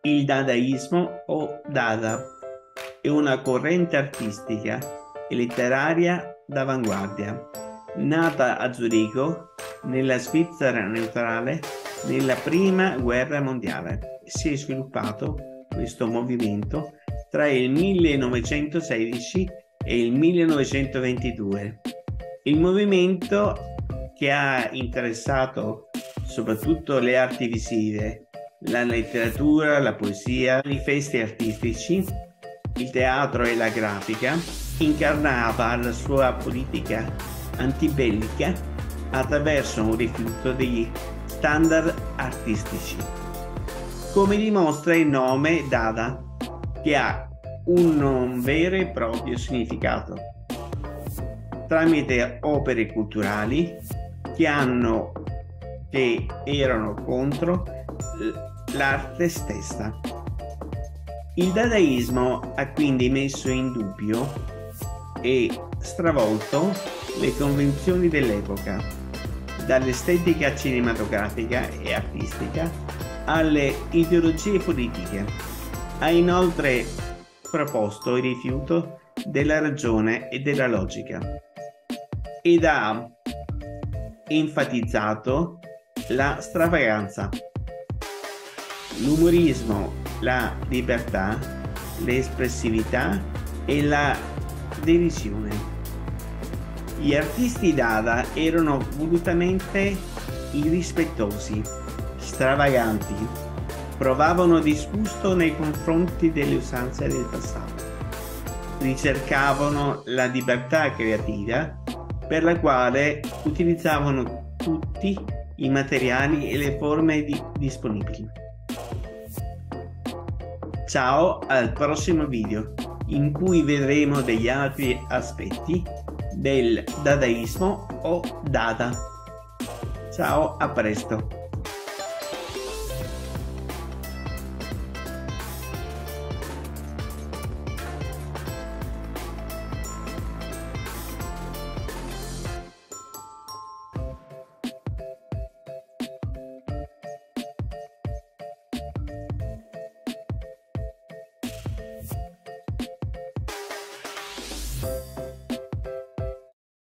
Il dadaismo o Dada è una corrente artistica e letteraria d'avanguardia, nata a Zurigo, nella Svizzera neutrale, nella Prima Guerra Mondiale. Si è sviluppato questo movimento tra il 1916 e il 1922. Il movimento, che ha interessato soprattutto le arti visive, la letteratura, la poesia, i manifesti artistici, il teatro e la grafica, incarnava la sua politica antibellica attraverso un rifiuto degli standard artistici, come dimostra il nome Dada, che ha un vero e proprio significato, tramite opere culturali che erano contro l'arte stessa. Il dadaismo ha quindi messo in dubbio e stravolto le convenzioni dell'epoca, dall'estetica cinematografica e artistica alle ideologie politiche. Ha inoltre proposto il rifiuto della ragione e della logica ed ha enfatizzato la stravaganza, l'umorismo, la libertà, l'espressività e la derisione. Gli artisti Dada erano volutamente irrispettosi, stravaganti, provavano disgusto nei confronti delle usanze del passato, ricercavano la libertà creativa, per la quale utilizzavano tutti i materiali e le forme disponibili. Ciao al prossimo video, in cui vedremo degli altri aspetti del dadaismo o Dada. Ciao, a presto.